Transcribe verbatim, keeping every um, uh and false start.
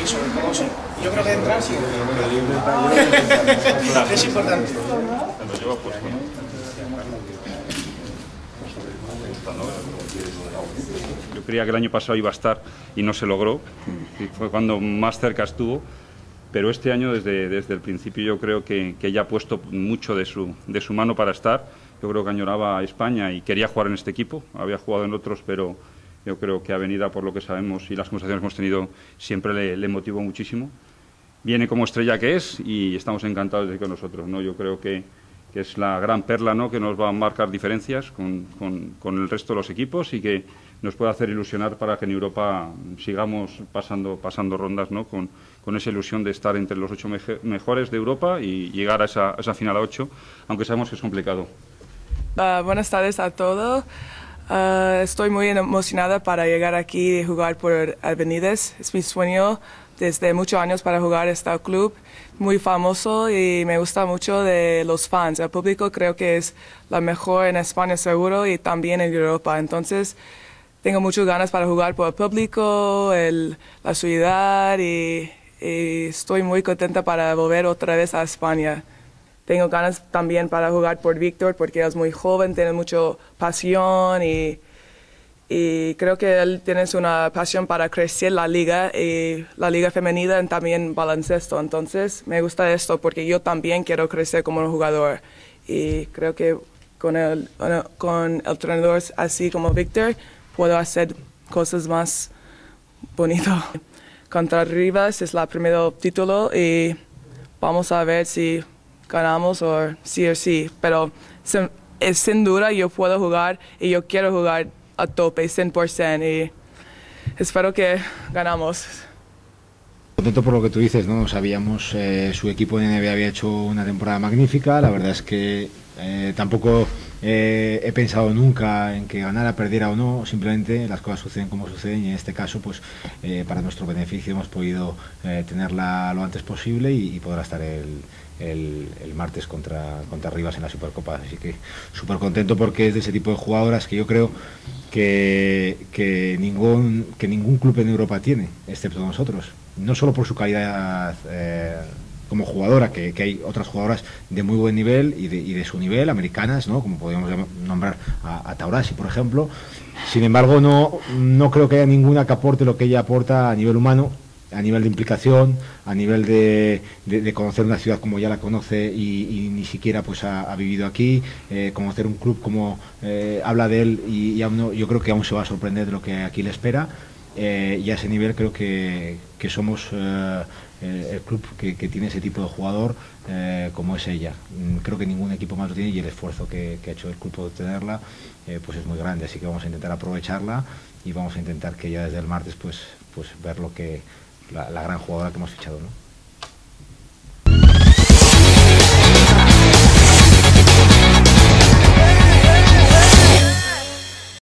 y sobre todo, sí. Yo creo que entrar sí. Es importante. Yo creía que el año pasado iba a estar y no se logró, y fue cuando más cerca estuvo, pero este año desde, desde el principio yo creo que, que ya ha puesto mucho de su, de su mano para estar. Yo creo que añoraba a España y quería jugar en este equipo, había jugado en otros, pero yo creo que Avenida, por lo que sabemos y las conversaciones que hemos tenido, siempre le, le motivó muchísimo. Viene como estrella que es y estamos encantados de que con nosotros, ¿no? Yo creo que, que es la gran perla, ¿no?, que nos va a marcar diferencias con, con, con el resto de los equipos y que nos puede hacer ilusionar para que en Europa sigamos pasando, pasando rondas, ¿no?, con, con esa ilusión de estar entre los ocho meje, mejores de Europa y llegar a esa, a esa final a ocho, aunque sabemos que es complicado. Uh, buenas tardes a todos. Uh, estoy muy emocionada para llegar aquí y jugar por Avenidas. Es mi sueño desde muchos años para jugar este club. Muy famoso y me gusta mucho de los fans. El público creo que es la mejor en España seguro y también en Europa. Entonces tengo muchas ganas para jugar por el público, el, la ciudad y, y estoy muy contenta para volver otra vez a España. Tengo ganas también para jugar por Víctor porque él es muy joven, tiene mucha pasión y, y creo que él tiene una pasión para crecer la liga y la liga femenina y también baloncesto. Entonces me gusta esto porque yo también quiero crecer como un jugador y creo que con el, con el entrenador así como Víctor puedo hacer cosas más bonitas. Contra Rivas es el primer título y vamos a ver si ganamos o sí o sí, pero sin, es sin duda yo puedo jugar y yo quiero jugar a tope, cien por ciento, y espero que ganamos. Contento por lo que tú dices, ¿no? Sabíamos, eh, su equipo de N B A había hecho una temporada magnífica, la verdad es que eh, tampoco eh, he pensado nunca en que ganara, perdiera o no, simplemente las cosas suceden como suceden y en este caso, pues eh, para nuestro beneficio hemos podido eh, tenerla lo antes posible y, y podrá estar el El, el martes contra, contra Rivas en la Supercopa, así que súper contento porque es de ese tipo de jugadoras que yo creo que, que, ningún, que ningún club en Europa tiene, excepto nosotros, no solo por su calidad eh, como jugadora, que, que hay otras jugadoras de muy buen nivel y de, y de su nivel, americanas, ¿no?, como podríamos nombrar a, a Taurasi, por ejemplo. Sin embargo, no, no creo que haya ninguna que aporte lo que ella aporta a nivel humano, a nivel de implicación, a nivel de, de, de conocer una ciudad como ya la conoce y, y ni siquiera pues ha, ha vivido aquí, eh, conocer un club como eh, habla de él y, y aún no, yo creo que aún se va a sorprender de lo que aquí le espera, eh, y a ese nivel creo que, que somos eh, el club que, que tiene ese tipo de jugador eh, como es ella. Creo que ningún equipo más lo tiene y el esfuerzo que, que ha hecho el club por tenerla eh, pues es muy grande, así que vamos a intentar aprovecharla y vamos a intentar que ya desde el martes pues, pues ver lo que La, la gran jugadora que hemos fichado, ¿no?